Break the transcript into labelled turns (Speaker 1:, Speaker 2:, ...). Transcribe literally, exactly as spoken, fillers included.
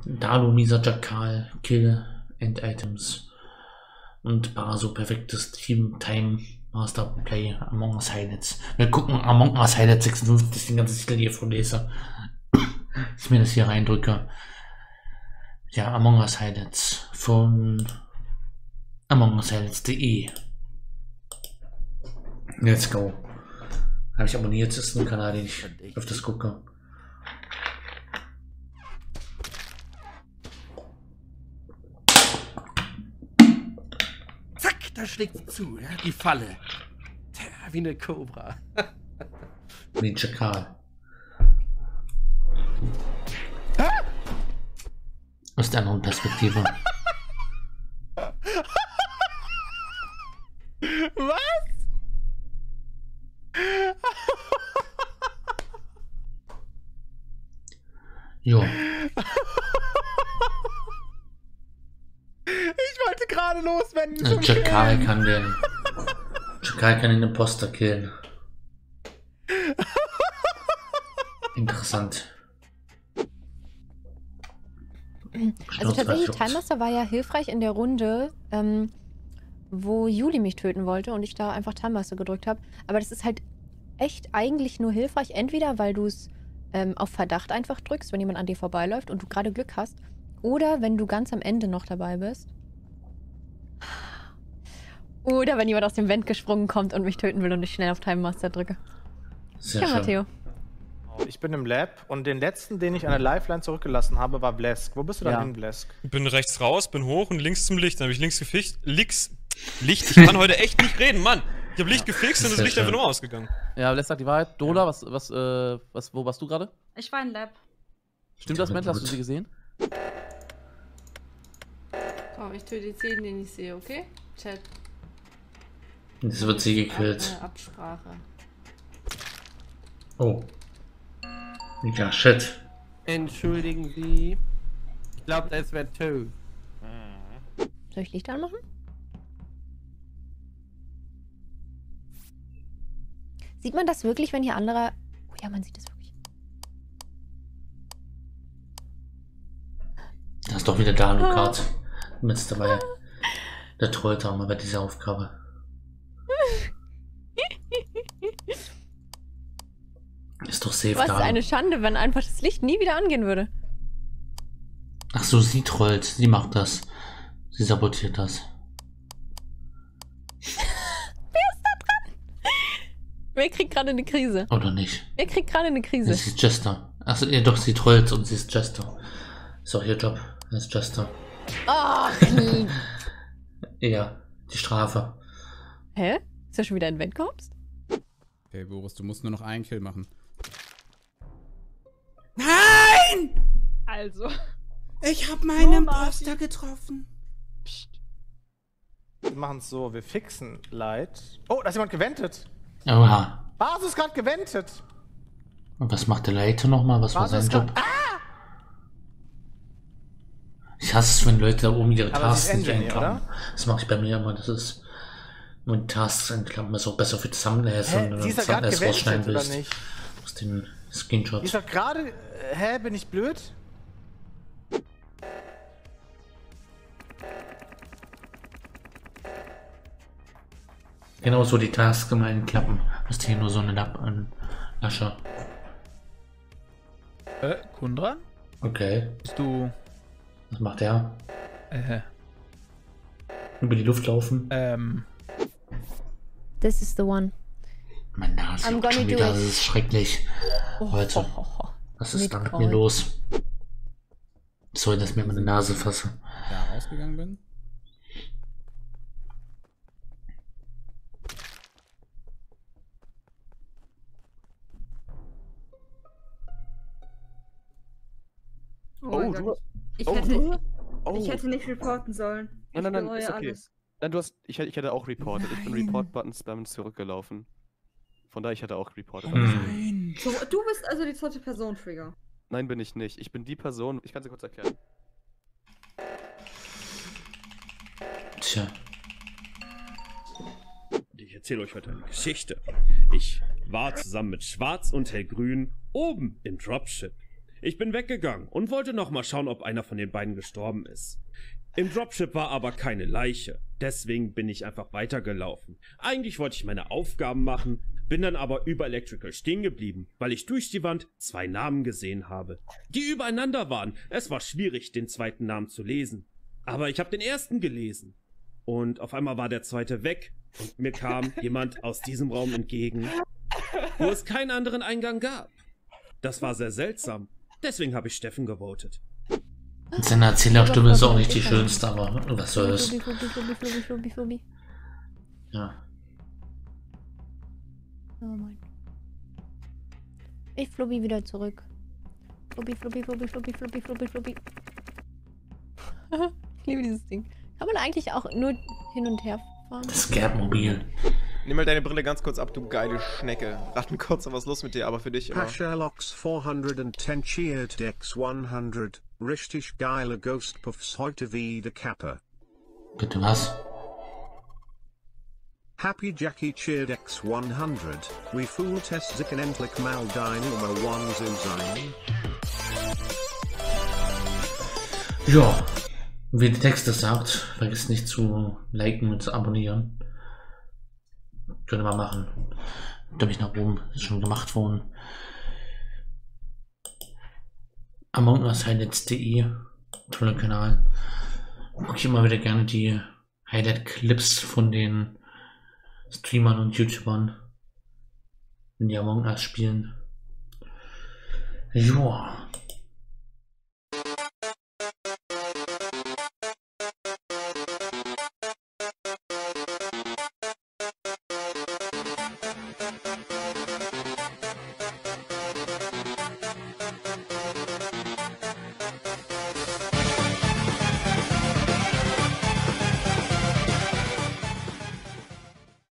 Speaker 1: Dalu, Misa, Jakal, Kill and Items. Und Baso, perfektes Team, Time, Master Play, Among Us Highlights. Wir gucken Among Us Highlights sechsundfünfzig, den ganzen Titel hier vorlese. Ich mir das hier reindrücke. Ja, Among Us Highlights von Among Us Highlights punkt de. Let's go. Habe ich abonniert, das ist ein Kanal, den ich öfters gucke.
Speaker 2: Zack, da schlägt sie zu, ja, die Falle. Tja, wie eine Cobra.
Speaker 1: Wie ein Schakal. Aus der anderen Perspektive.
Speaker 2: Was?
Speaker 1: Jo.
Speaker 2: Ich wollte gerade loswenden.
Speaker 1: Äh, Jakal kann den. Jakal kann den Imposter killen. Interessant.
Speaker 3: Also tatsächlich, Time Master war ja hilfreich in der Runde, ähm, wo Juli mich töten wollte und ich da einfach Time Master gedrückt habe. Aber das ist halt echt eigentlich nur hilfreich, entweder weil du es ähm, auf Verdacht einfach drückst, wenn jemand an dir vorbeiläuft und du gerade Glück hast, oder wenn du ganz am Ende noch dabei bist. Oder wenn jemand aus dem Vent gesprungen kommt und mich töten will und ich schnell auf Time Master drücke.
Speaker 1: Sehr
Speaker 3: ja,
Speaker 1: schön.
Speaker 3: Matteo.
Speaker 4: Ich bin im Lab und den letzten, den ich an der Lifeline zurückgelassen habe, war Blesk. Wo bist du dann
Speaker 5: Ja.
Speaker 4: hin, Blesk?
Speaker 6: Ich bin rechts raus, bin hoch und links zum Licht. Dann habe ich links gefixt. Links. Licht. Ich kann heute echt nicht reden, Mann. Ich habe Licht gefixt und das
Speaker 1: Sehr
Speaker 6: Licht einfach
Speaker 1: schön.
Speaker 6: nur ausgegangen.
Speaker 5: Ja, let's sagt die Wahrheit. Dola, was, was, äh, was, wo warst du gerade?
Speaker 7: Ich war im Lab.
Speaker 5: Stimmt das,
Speaker 1: Ja,
Speaker 5: Mensch? Hast du
Speaker 1: gut.
Speaker 5: sie gesehen?
Speaker 7: Komm, ich tue die zehn, den ich sehe, okay? Chat.
Speaker 1: Jetzt wird sie gekillt.
Speaker 7: Ab, äh, Absprache.
Speaker 1: Oh. Ja, shit.
Speaker 2: Entschuldigen Sie. Ich glaube, das wäre Toe.
Speaker 3: Soll ich Licht anmachen? Sieht man das wirklich, wenn hier andere... Oh ja, man sieht das wirklich.
Speaker 1: Da ist doch wieder Dalu Kart. Mit dabei. Der trollt auch mal bei dieser Aufgabe. Ist doch safe
Speaker 3: Was ist
Speaker 1: Dalu.
Speaker 3: eine Schande, wenn einfach das Licht nie wieder angehen würde.
Speaker 1: Ach so, sie trollt. Sie macht das. Sie sabotiert das.
Speaker 3: Wer kriegt gerade eine Krise?
Speaker 1: Oder nicht?
Speaker 3: Wer kriegt gerade eine Krise?
Speaker 1: Sie ist Jester. Achso, ja doch, sie trollt und sie ist Jester. Ist auch ihr Job. Er ist Jester.
Speaker 3: Ach,
Speaker 1: Ja, die Strafe.
Speaker 3: hä? Ist er schon wieder in Vent gehopst?
Speaker 8: Okay, Boris, du musst nur noch einen Kill machen.
Speaker 2: Nein!
Speaker 7: Also.
Speaker 2: Ich habe meinen
Speaker 7: Nur
Speaker 2: Imposter getroffen.
Speaker 4: Wir machen es so, wir fixen Light. Oh, da ist jemand gewendet.
Speaker 1: Oha.
Speaker 4: Basis ist gerade gewendet.
Speaker 1: Und was macht der Leiter nochmal? Was war
Speaker 4: Basis
Speaker 1: sein
Speaker 4: ist
Speaker 1: Job?
Speaker 4: grad- Ah!
Speaker 1: Ich hasse es, wenn Leute da oben ihre
Speaker 4: Aber sie ist
Speaker 1: Tasks nicht
Speaker 4: Engineer,
Speaker 1: einklappen. Das mache ich bei mir immer. Das ist. Wenn Tasks einklappen ist auch besser für Thumbnails,
Speaker 4: Hä?
Speaker 1: wenn du
Speaker 4: Sie ist ja gerade
Speaker 1: Thumbnails rausschneiden
Speaker 4: gewendet, oder
Speaker 1: willst.
Speaker 4: nicht?
Speaker 1: Aus den
Speaker 4: Die
Speaker 1: Screenshots.
Speaker 4: ist doch gerade... äh, Hä, bin ich blöd?
Speaker 1: Genau so die Tasks immer einklappen. Hast hier nur so eine Lapp an Lasche.
Speaker 9: Äh, Kundra?
Speaker 1: Okay.
Speaker 9: Bist du,
Speaker 1: Was macht der?
Speaker 9: äh,
Speaker 1: Über die Luft laufen?
Speaker 9: ähm,
Speaker 3: This is the one.
Speaker 1: Meine Nase
Speaker 3: I'm
Speaker 1: juckt
Speaker 3: gonna
Speaker 1: schon
Speaker 3: do
Speaker 1: wieder.
Speaker 3: it.
Speaker 1: Das ist schrecklich. Heute.
Speaker 3: Oh, oh, oh.
Speaker 1: Was ist da mit
Speaker 3: Mitcall.
Speaker 1: mir los? Sorry, dass ich mir meine Nase fasse.
Speaker 8: Da rausgegangen bin.
Speaker 7: Oh,
Speaker 2: Oh,
Speaker 7: mein
Speaker 2: du-
Speaker 7: Gott. Ich,
Speaker 2: oh,
Speaker 7: hätte,
Speaker 2: du-
Speaker 7: ich
Speaker 2: Oh.
Speaker 7: hätte nicht reporten sollen.
Speaker 2: Nein, nein, nein,
Speaker 7: bereue
Speaker 2: ist okay.
Speaker 7: alles.
Speaker 2: Nein, du hast. Ich, hätte- ich hätte auch reportet. Ich bin
Speaker 8: Nein.
Speaker 2: Report-Buttons damit zurückgelaufen. Von daher, ich hätte auch reportet.
Speaker 1: Hm.
Speaker 8: Nein.
Speaker 7: So, du bist also die zweite Person, Trigger.
Speaker 2: Nein, bin ich nicht. Ich bin die Person. Ich kann sie kurz erklären.
Speaker 1: Tja.
Speaker 10: Ich erzähle euch heute eine Geschichte. Ich war zusammen mit Schwarz und Hellgrün oben im Dropship.
Speaker 9: Ich bin weggegangen und wollte noch mal schauen, ob einer von den beiden gestorben ist. Im Dropship war aber keine Leiche, deswegen bin ich einfach weitergelaufen. Eigentlich wollte ich meine Aufgaben machen, bin dann aber über Electrical stehen geblieben, weil ich durch die Wand zwei Namen gesehen habe, die übereinander waren. Es war schwierig, den zweiten Namen zu lesen. Aber ich habe den ersten gelesen. Und auf einmal war der zweite weg und mir kam jemand aus diesem Raum entgegen, wo es keinen anderen Eingang gab. Das war sehr seltsam. Deswegen habe ich Steffen gewotet.
Speaker 1: Seine Erzählerstimme ist auch nicht die schönste, aber was soll's.
Speaker 3: Flubi, Flubi, Flubi, Flubi, Flubi, Flubi.
Speaker 1: Ja.
Speaker 3: Oh mein. Ich Flubi wieder zurück. Flubi, Flubi, Flubi, Flubi, Flubi, Flubi, Flubi. Ich liebe dieses Ding. Kann man eigentlich auch nur hin und her fahren?
Speaker 1: Das Gap-Mobil.
Speaker 10: Nimm mal deine Brille ganz kurz ab, du geile Schnecke. Raten kurz, was ist los mit dir, aber für dich immer.
Speaker 11: Pasherlocks vierhundertzehn cheered Dex hundert. Richtig geile Ghost Puffs heute wieder Kappa.
Speaker 1: Bitte was?
Speaker 11: Happy Jackie cheered X hundert. We fool test zicken endlich mal deine Nummer one zu sein.
Speaker 1: Ja. Wie der Text das sagt, vergiss nicht zu liken und zu abonnieren. Könnte man machen. Glaube ich nach oben. Ist schon gemacht worden. Among Us Highlights punkt de. Toller Kanal. Gucke ich immer wieder gerne die Highlight-Clips von den Streamern und YouTubern, wenn die Among Us spielen. Joa.